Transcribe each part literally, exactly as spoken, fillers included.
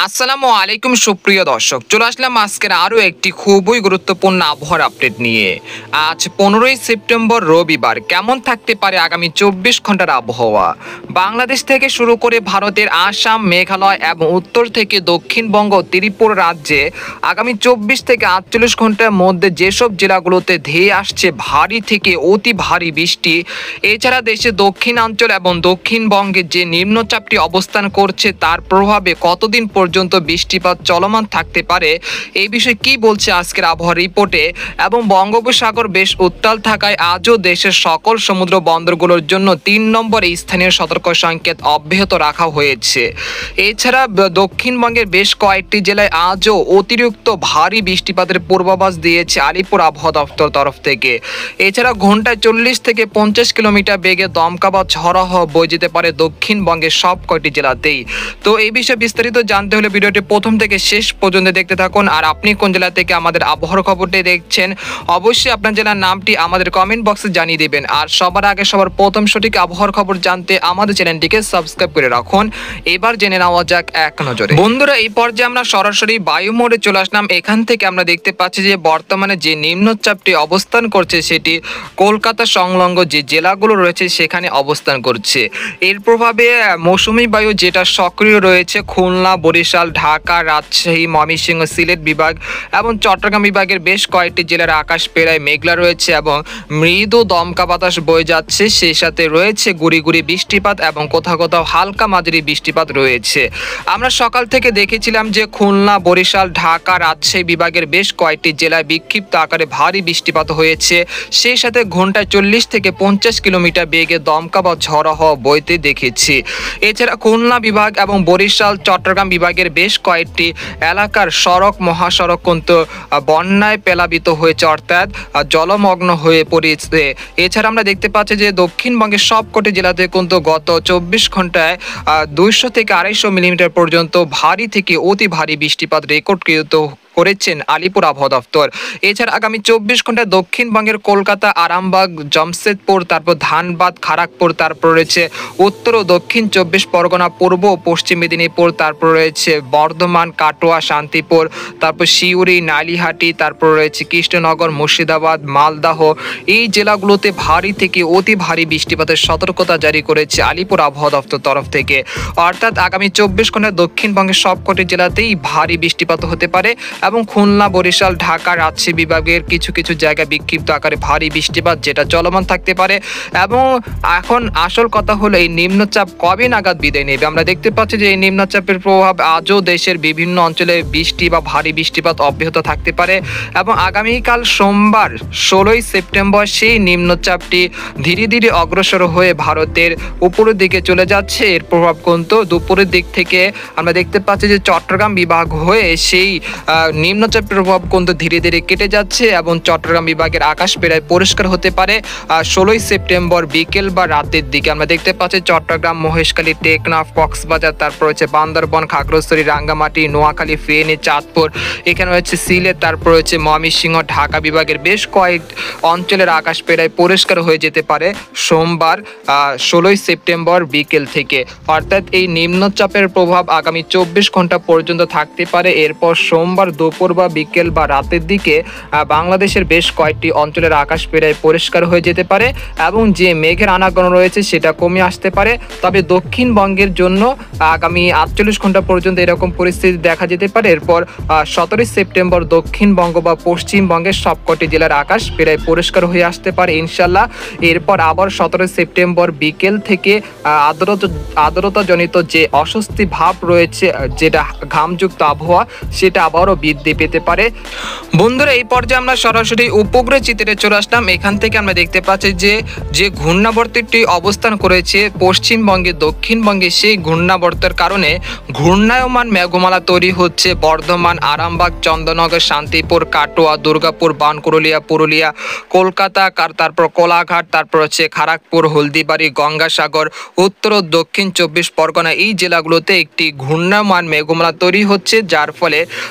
আসসালামু আলাইকুম সুপ্রিয় দর্শক, চলে আসলাম আজকের আরও একটি খুবই গুরুত্বপূর্ণ আবহাওয়ার আপডেট নিয়ে। আজ পনেরোই সেপ্টেম্বর রবিবার। কেমন থাকতে পারে আগামী চব্বিশ ঘন্টার আবহাওয়া? বাংলাদেশ থেকে শুরু করে ভারতের আসাম, মেঘালয় এবং উত্তর থেকে দক্ষিণবঙ্গ, ত্রিপুরা রাজ্যে আগামী চব্বিশ থেকে আটচল্লিশ ঘন্টার মধ্যে যেসব জেলাগুলোতে ধেয়ে আসছে ভারী থেকে অতি ভারী বৃষ্টি, এছাড়া দেশের দক্ষিণাঞ্চল এবং দক্ষিণবঙ্গে যে নিম্নচাপটি অবস্থান করছে তার প্রভাবে কতদিন পর্যন্ত বৃষ্টিপাত চলমান থাকতে পারে, এই বিষয়ে কি বলছে আজকের আবহাওয়া রিপোর্টে। এবং বঙ্গোপসাগর বেশ উত্তাল থাকায় আজও দেশের সকল সমুদ্র বন্দরগুলোর জন্য তিন নম্বরে স্থানীয় সতর্ক সংকেত অব্যাহত রাখা হয়েছে। এছাড়া দক্ষিণবঙ্গের বেশ কয়েকটি জেলায় আজও অতিরিক্ত ভারী বৃষ্টিপাতের পূর্বাভাস দিয়েছে আলিপুর আবহাওয়া দপ্তর তরফ থেকে। এছাড়া ঘন্টায় চল্লিশ থেকে পঞ্চাশ কিলোমিটার বেগে দমকা বা ঝড়ো হাওয়া বয়ে যেতে পারে দক্ষিণবঙ্গের সব কয়টি জেলাতেই। তো এই বিষয়ে বিস্তারিত জানতে হলে ভিডিওটি প্রথম থেকে শেষ পর্যন্ত দেখতে থাকুন। আর আপনি কোন জেলা থেকে আমাদের আবহাওয়ার খবরটি দেখছেন, অবশ্যই আপনার জেলার নামটি আমাদের কমেন্ট বক্সে জানিয়ে দেবেন। আর সবার আগে সবার প্রথম সঠিক আবহাওয়ার খবর জানতে আমাদের চ্যানেলটিকে সাবস্ক্রাইব করে রাখুন। এবার জেনে নেওয়া যাক এক নজরে। বন্ধুরা, এই পর্যায়ে আমরা সরাসরি বায়ু মোড়ে চলে আসলাম। এখান থেকে আমরা দেখতে পাচ্ছি যে বর্তমানে যে নিম্নচাপটি অবস্থান করছে সেটি কলকাতা সংলগ্ন যে জেলাগুলো রয়েছে সেখানে অবস্থান করছে। এর প্রভাবে মৌসুমী বায়ু যেটা সক্রিয় রয়েছে খুলনা, বরিশাল, ঢাকা, রাজশাহী, ময়মনসিংহ, সিলেট বিভাগ এবং চট্টগ্রাম বিভাগের বেশ কয়েকটি জেলার আকাশ প্রায় মেঘলা রয়েছে এবং মৃদু দমকা বাতাস বয়ে যাচ্ছে। সেই সাথে রয়েছে গুড়ি গুড়ি বৃষ্টিপাত এবং কোথাও কোথাও হালকা মাঝারি বৃষ্টিপাত রয়েছে। আমরা সকাল থেকে দেখেছিলাম যে খুলনা, বরিশাল, ঢাকা, রাজশাহী বিভাগের বেশ কয়েকটি জেলায় বিক্ষিপ্ত আকারে ভারী বৃষ্টিপাত হয়েছে। সেই সাথে ঘন্টায় চল্লিশ থেকে পঞ্চাশ কিলোমিটার বেগে দমকা বা ঝড়ো হাওয়া বইতে দেখেছি। এছাড়া খুলনা বিভাগ এবং বরিশাল, চট্টগ্রাম বিভাগের বেশ কয়েকটি এলাকার সড়ক মহাসড়ক কিন্তু বন্যায় প্লাবিত হয়েছে, অর্থাৎ জলমগ্ন হয়ে পড়েছে। এছাড়া আমরা দেখতে পাচ্ছি যে দক্ষিণবঙ্গের সবকটি জেলাতে কিন্তু গত চব্বিশ ঘন্টায় দুইশো থেকে আড়াইশো মিলিমিটার পর্যন্ত ভারী থেকে অতি ভারী বৃষ্টিপাত রেকর্ডকৃত করেছেন আলিপুর আবহাওয়া দপ্তর। এছাড়া আগামী চব্বিশ ঘন্টায় দক্ষিণবঙ্গের কলকাতা, আরামবাগ, জামশেদপুর, তারপর ধানবাদ, খড়গপুর, তারপর রয়েছে উত্তর ও দক্ষিণ চব্বিশ পরগনা, পূর্ব ও পশ্চিম মেদিনীপুর, তারপর রয়েছে বর্ধমান, কাটোয়া, শান্তিপুর, তারপর সিউড়ি, নালিহাটি, তারপর রয়েছে কৃষ্ণনগর, মুর্শিদাবাদ, মালদাহ, এই জেলাগুলোতে ভারী থেকে অতি ভারী বৃষ্টিপাতের সতর্কতা জারি করেছে আলিপুর আবহাওয়া দপ্তর তরফ থেকে। অর্থাৎ আগামী চব্বিশ ঘন্টায় দক্ষিণবঙ্গের সবকটি জেলাতেই ভারী বৃষ্টিপাত হতে পারে এবং খুলনা, বরিশাল, ঢাকা, রাজশাহী বিভাগের কিছু কিছু জায়গায় বিক্ষিপ্ত আকারে ভারী বৃষ্টিপাত যেটা চলমান থাকতে পারে। এবং এখন আসল কথা হলো এই নিম্নচাপ কবে নাগাদ বিদায় নেবে। আমরা দেখতে পাচ্ছি যে এই নিম্নচাপের প্রভাব আজও দেশের বিভিন্ন অঞ্চলে বৃষ্টি বা ভারী বৃষ্টিপাত অব্যাহত থাকতে পারে এবং আগামীকাল সোমবার ষোলোই সেপ্টেম্বর সেই নিম্নচাপটি ধীরে ধীরে অগ্রসর হয়ে ভারতের উপরের দিকে চলে যাচ্ছে। এর প্রভাব কিন্তু দুপুরের দিক থেকে আমরা দেখতে পাচ্ছি যে চট্টগ্রাম বিভাগ হয়ে সেই নিম্নচাপের প্রভাব কিন্তু ধীরে ধীরে কেটে যাচ্ছে এবং চট্টগ্রাম বিভাগের আকাশ প্রায় পরিষ্কার হতে পারে ষোলোই সেপ্টেম্বর বিকেল বা রাতের দিকে। আমরা দেখতে পাচ্ছি চট্টগ্রাম, মহেশখালী, টেকনাফ, কক্সবাজার, তারপর হচ্ছে বান্দরবন, খাগড়াছড়ি, রাঙ্গামাটি, নোয়াখালী, ফেনী, চাঁদপুর, এখানে রয়েছে সিলেট, তারপর হচ্ছে ময়মনসিংহ, ঢাকা বিভাগের বেশ কয়েক অঞ্চলের আকাশ প্রায় পরিষ্কার হয়ে যেতে পারে সোমবার ষোলোই সেপ্টেম্বর বিকেল থেকে। অর্থাৎ এই নিম্নচাপের প্রভাব আগামী চব্বিশ ঘন্টা পর্যন্ত থাকতে পারে। এরপর সোমবার দুপুর বা বিকেল বা রাতের দিকে বাংলাদেশের বেশ কয়েকটি অঞ্চলের আকাশ প্রায় পরিষ্কার হয়ে যেতে পারে এবং যে মেঘের আনাগোনা রয়েছে সেটা কমে আসতে পারে। তবে দক্ষিণবঙ্গের জন্য আগামী আটচল্লিশ ঘন্টা পর্যন্ত এরকম পরিস্থিতি দেখা যেতে পারে। এরপর সতেরোই সেপ্টেম্বর দক্ষিণবঙ্গ বা পশ্চিমবঙ্গের সবকটি জেলার আকাশ প্রায় পরিষ্কার হয়ে আসতে পারে ইনশাল্লাহ। এরপর আবার সতেরোই সেপ্টেম্বর বিকেল থেকে আর্দ্রতা আর্দ্রতাজনিত যে অস্বস্তি ভাব রয়েছে, যেটা ঘামযুক্ত আবহাওয়া, সেটা আবারও বৃদ্ধি পেতে পারে। বন্ধুরা, এই পর্যায়ে আমরা সরাসরি উপগ্রহ চিত্রে চলে আসলাম। এখান থেকে আমরা দেখতে পাচ্ছি যে যে ঘূর্ণাবর্তটি অবস্থান করেছে পশ্চিমবঙ্গে, দক্ষিণবঙ্গে, সেই ঘূর্ণাবর্তের কারণে ঘূর্ণায়মান মেঘমালা তৈরি হচ্ছে বর্ধমান, আরামবাগ, চন্দননগর, শান্তিপুর, কাটোয়া, দুর্গাপুর, বানকুরুলিয়া, পুরুলিয়া, কলকাতা, তারপর কোলাঘাট, তারপর হচ্ছে খড়গপুর, হলদিবাড়ি, গঙ্গাসাগর, উত্তর ও দক্ষিণ চব্বিশ পরগনা, এই জেলাগুলোতে একটি ঘূর্ণায়মান মেঘমালা তৈরি হচ্ছে, যার ফলে এইসব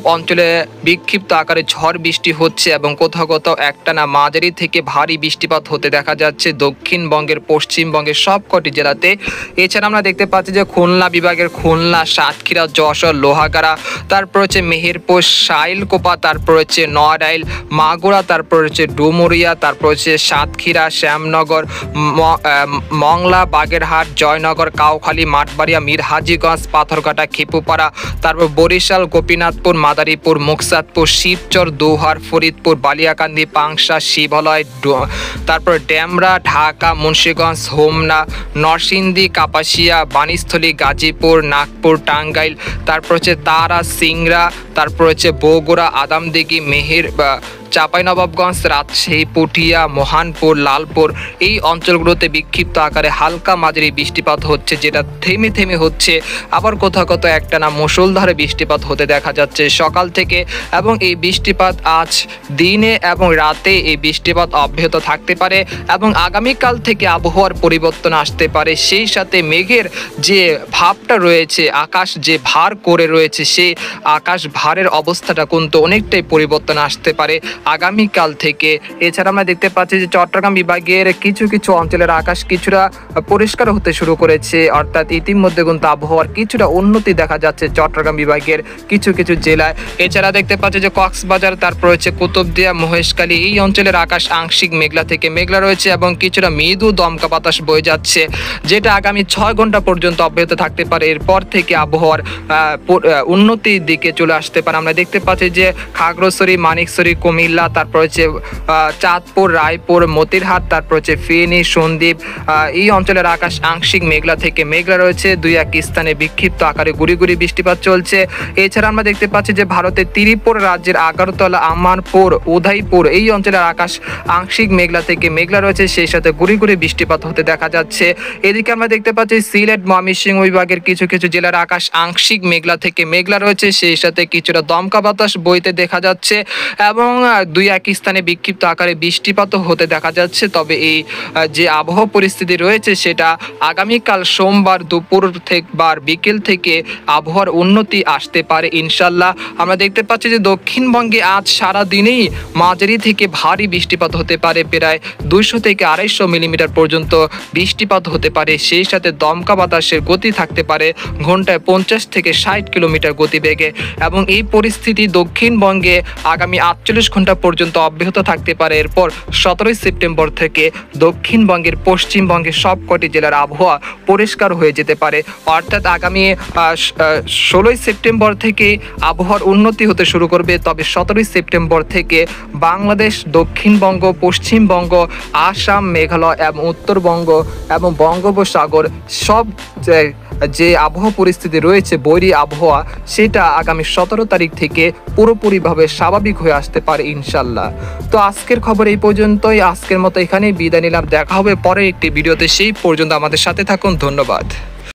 অঞ্চলে বিক্ষিপ্ত আকারে ঝড় বৃষ্টি হচ্ছে এবং কোথাও কোথাও একটানা মাঝারি থেকে ভারী বৃষ্টিপাত হতে দেখা যাচ্ছে দক্ষিণবঙ্গের পশ্চিমবঙ্গের সবকটি জেলাতে। এছাড়া আমরা দেখতে পাচ্ছি যে খুলনা বিভাগের খুলনা, সাতক্ষীরা, যশোর, লোহাগাড়া, তারপর হচ্ছে মেহেরপুর, শাইলকোপা, তারপর হচ্ছে নড়াইল, মাগুরা, তারপর হচ্ছে ডুমুরিয়া, তারপর হচ্ছে সাতক্ষীরা, শ্যামনগর, মংলা, বাগেরহাট, জয়নগর, কাউখালী, মাঠবাড়িয়া, মিরহাজিগঞ্জ, পাথরঘাটা, খেপুপাড়া, তারপর বরিশাল, গোপীনাথপুর, মাদারীপুর, মুকসাদপুর, শিবচর, দোহার, ফরিদপুর, বালিয়াকান্দি, পাংশা, শিবালয়, তারপর ডেমরা, ঢাকা, মুন্সিগঞ্জ, হোমনা, নরসিংদী, কাপাসিয়া, বাণীস্থলী, গাজীপুর, নাগপুর, টাঙ্গাইল, তারপর হচ্ছে তারা, সিংড়া, তারপর হচ্ছে বগুড়া, আদামদিঘি, মেহের চাঁপাইনবাবগঞ্জ, রাজশাহী, পুঠিয়া, মহানপুর, লালপুর এই অঞ্চলগুলোতে বিক্ষিপ্ত আকারে হালকা মাঝারি বৃষ্টিপাত হচ্ছে, যেটা থেমে থেমে হচ্ছে। আবার কোথাও কোথাও একটানা মুষলধারে বৃষ্টিপাত হতে দেখা যাচ্ছে সকাল থেকে, এবং এই বৃষ্টিপাত আজ দিনে এবং রাতে এই বৃষ্টিপাত অব্যাহত থাকতে পারে এবং আগামীকাল থেকে আবহাওয়ার পরিবর্তন আসতে পারে। সেই সাথে মেঘের যে ভাবটা রয়েছে, আকাশ যে ভার করে রয়েছে, সেই আকাশ ভারের অবস্থাটা কিন্তু অনেকটাই পরিবর্তন আসতে পারে আগামীকাল থেকে। এছাড়া আমরা দেখতে পাচ্ছি যে চট্টগ্রাম বিভাগের কিছু কিছু অঞ্চলের আকাশ কিছুটা পরিষ্কার হতে শুরু করেছে, অর্থাৎ ইতিমধ্যে কিন্তু আবহাওয়ার কিছুটা উন্নতি দেখা যাচ্ছে চট্টগ্রাম বিভাগের কিছু কিছু জেলায়। এছাড়া দেখতে পাচ্ছি যে কক্সবাজার, তারপর হচ্ছে কুতুবদিয়া, মহেশখালী এই অঞ্চলের আকাশ আংশিক মেঘলা থেকে মেঘলা রয়েছে এবং কিছুটা মৃদু দমকা বাতাস বয়ে যাচ্ছে, যেটা আগামী ছয় ঘন্টা পর্যন্ত অব্যাহত থাকতে পারে। এরপর থেকে আবহাওয়ার উন্নতির দিকে চলে আসতে পারে। আমরা দেখতে পাচ্ছি যে খাগড়াছড়ি, মানিকছড়ি, কুমিল্লা, তারপর হচ্ছে চাঁদপুর, রায়পুর, মতিরহাট, তারপর হচ্ছে ফেনী, সন্দ্বীপ এই অঞ্চলের আকাশ আংশিক মেঘলা থেকে মেঘলা রয়েছে। দুই এক স্থানে বিক্ষিপ্ত আকারে গুড়ি গুড়ি বৃষ্টিপাত চলছে। এছাড়া আমরা দেখতে পাচ্ছি যে ভারতের ত্রিপুরা রাজ্যের আগরতলা, আমানপুর, উদয়পুর এই অঞ্চলের আকাশ আংশিক মেঘলা থেকে মেঘলা রয়েছে, সেই সাথে গুড়ি গুড়ি বৃষ্টিপাত হতে দেখা যাচ্ছে। এদিকে আমরা দেখতে পাচ্ছি সিলেট, ময়মনসিংহ বিভাগের কিছু কিছু জেলার আকাশ আংশিক মেঘলা থেকে মেঘলা রয়েছে, সেই সাথে কিছুটা দমকা বাতাস বইতে দেখা যাচ্ছে এবং দুই এক স্থানে বিক্ষিপ্ত আকারে বৃষ্টিপাতও হতে দেখা যাচ্ছে। তবে এই যে আবহাওয়া পরিস্থিতি রয়েছে সেটা আগামীকাল সোমবার দুপুর থেকে বার বিকেল থেকে আবহাওয়ার উন্নতি আসতে পারে ইনশাল্লাহ। আমরা দেখতে পাচ্ছি যে দক্ষিণবঙ্গে আজ সারা দিনেই মাঝারি থেকে ভারী বৃষ্টিপাত হতে পারে, প্রায় দুইশো থেকে আড়াইশো মিলিমিটার পর্যন্ত বৃষ্টিপাত হতে পারে। সেই সাথে দমকা বাতাসের গতি থাকতে পারে ঘন্টায় পঞ্চাশ থেকে ষাট কিলোমিটার গতিবেগে, এবং এই পরিস্থিতি দক্ষিণবঙ্গে আগামী আটচল্লিশ ঘন্টা পর্যন্ত অব্যাহত থাকতে পারে। এরপর সতেরোই সেপ্টেম্বর থেকে দক্ষিণবঙ্গের পশ্চিমবঙ্গের সবকটি জেলার আবহাওয়া পরিষ্কার হয়ে যেতে পারে, অর্থাৎ আগামী ষোলোই সেপ্টেম্বর থেকে আবহাওয়ার উন্নতি হতে শুরু করবে। তবে সতেরোই সেপ্টেম্বর থেকে বাংলাদেশ, দক্ষিণবঙ্গ, পশ্চিমবঙ্গ, আসাম, মেঘালয় এবং উত্তরবঙ্গ এবং বঙ্গোপসাগর সব যে আবহাওয়া পরিস্থিতি রয়েছে, বৈরী আবহাওয়া, সেটা আগামী সতেরো তারিখ থেকে পুরোপুরিভাবে স্বাভাবিক হয়ে আসতে পারে ইনশাল্লাহ। তো আজকের খবর এই পর্যন্তই। আজকের মতো এখানেই বিদায় নিলাম। দেখা হবে পরের একটি ভিডিওতে। সেই পর্যন্ত আমাদের সাথে থাকুন। ধন্যবাদ।